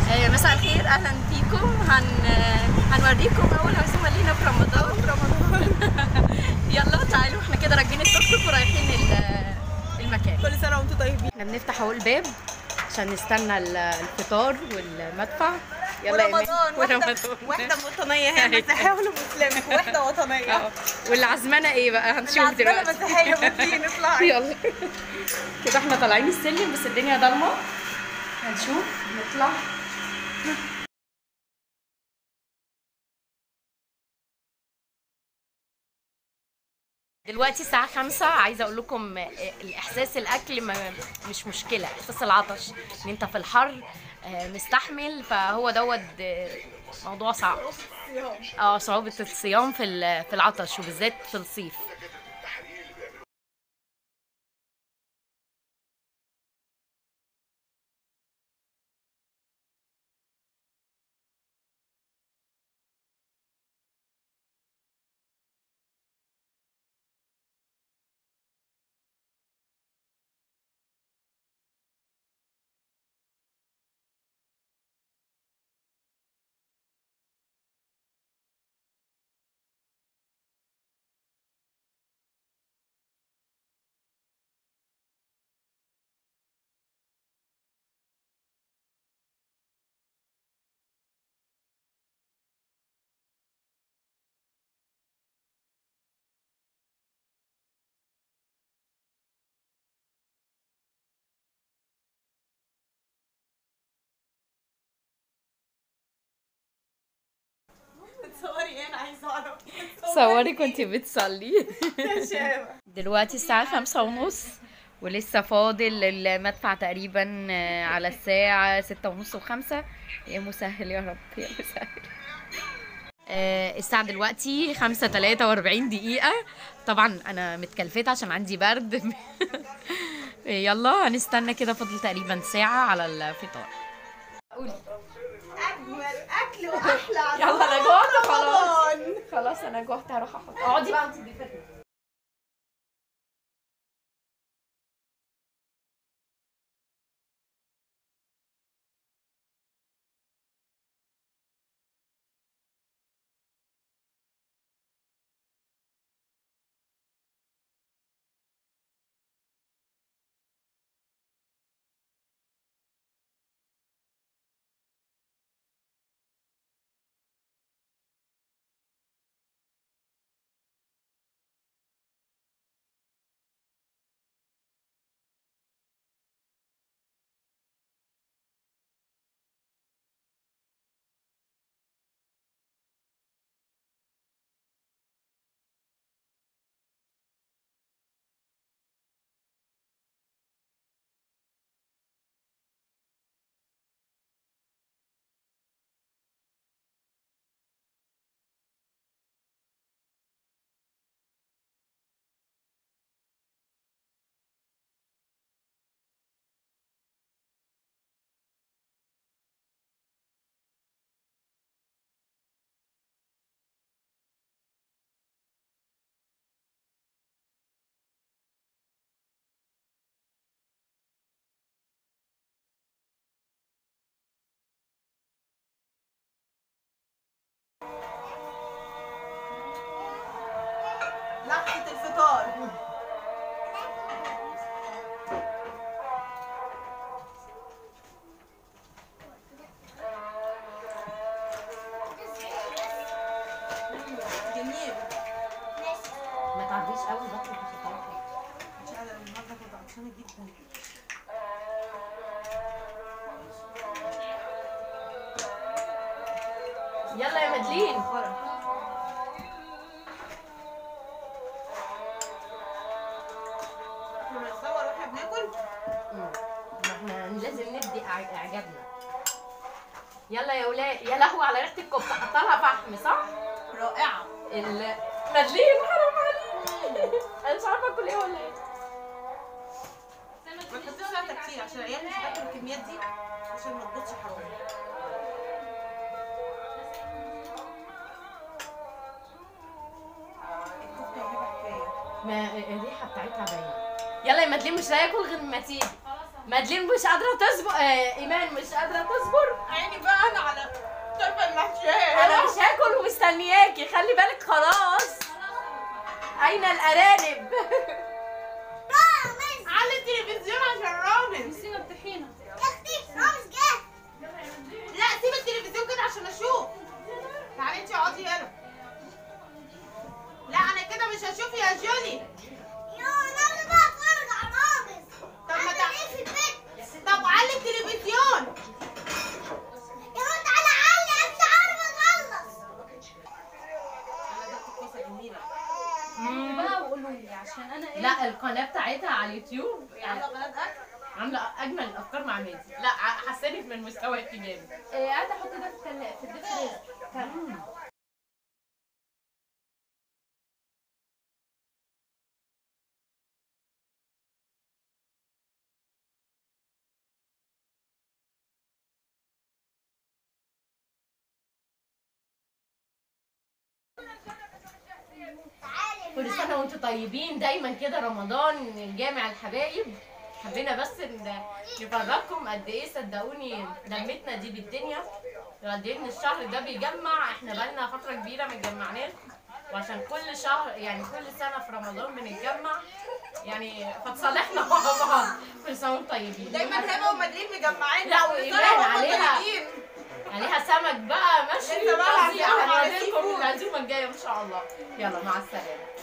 مساء الخير، اهلا بيكم. هنوريكم اول عزومه لينا في رمضان. يلا تعالوا، احنا كده راكبين التوك توك ورايحين المكان. كل سنه وانتم طيبين. احنا بنفتح اهو الباب عشان نستنى الفطار والمدفع. يلا ورمضان وحده وطنيه، هي مسيحيه ولا مسلمه؟ وحده وطنيه. واللي عزمنا ايه بقى هنشوف دلوقتي. مسيحيه ممكن نطلع. يلا كده احنا طالعين السلم بس الدنيا ضلمه، هنشوف نطلع. دلوقتي الساعة 5. عايزة أقول لكم الإحساس الأكل مش مشكلة، إحساس العطش إن أنت في الحر مستحمل، فهو دوت موضوع صعب. صعوبة الصيام في العطش وبالذات في الصيف. تصوري انا عايزه اعرف. صوري كنتي بتصلي. دلوقتي الساعة 5:30 ولسه فاضل المدفع تقريبا على الساعة 6:30 و5. يا مسهل يا رب يا مسهل. الساعة دلوقتي 5:43 دقيقة. طبعا أنا متكلفت عشان عندي برد. يلا هنستنى كده، فاضل تقريبا ساعة على الفطار. قولي. اجمل اكل واحلى. يلا أنا جوعت خلاص. خلاص أنا جوعت، هروح أحط. اقعدي بقى أنت دي فتنة. لحظه الفطار. جميل. ما تعديش قوي بطنك مش هتعرفي. مش قادره النهارده، كنت عطشانه جدا. يلا يا مدلين. بنصور واحنا بناكل. ما احنا لازم ندي اعجابنا. يلا يا ولاد. يا لهوي على ريحه الكفته، حطلها فحم صح؟ رائعه. مدلين حرام عليك. انا مش عارفه اكل ايه ولا ايه. ما تحطيش فيها كتير عشان العيال مش هتاكل الكميات دي، عشان ما تبطش حرام. الكفته هيبقى حكايه. ما الريحه بتاعتها باينه. يلا يا مدلين، مش هاكل غير ما تيجي. مدلين مش قادره تصبر. ايمان مش قادره تصبر. عيني مستنياكي، خلي بالك خلاص. اين الارانب؟ على التلفزيون عشان رامز. نسينا الطحينه. لا سيب التلفزيون كده عشان اشوف. تعالي انتي اقعدي هنا. لا انا كده مش هشوف يا جولي. طب ما طب علي التلفزيون. بقى وقولوا لي عشان انا ايه. لا القناه بتاعتها على اليوتيوب يعني يلا بلد اكل. عامله اجمل الافكار مع مادي. لا حسنت من مستواك جامد. قاعده احط ده في الديب فريزر. كل سنه وانتم طيبين دايما كده. رمضان جامع الحبايب. حبينا بس نفرجكم قد ايه صدقوني لمتنا دي بالدنيا، قد ايه ان الشهر ده بيجمع. احنا بقالنا فتره كبيره ما اتجمعناش، وعشان كل شهر يعني كل سنه في رمضان بنتجمع يعني، فتصالحنا مع بعض. كل سنه وانتم طيبين. دايما هبه ومدرين مجمعين. لا وايمان عليها سمك بقى ماشي. لسه بقى فظيع. هنعمل هنوريلكم سي فود. العزومه الجايه ان شاء الله. يلا مع السلامه.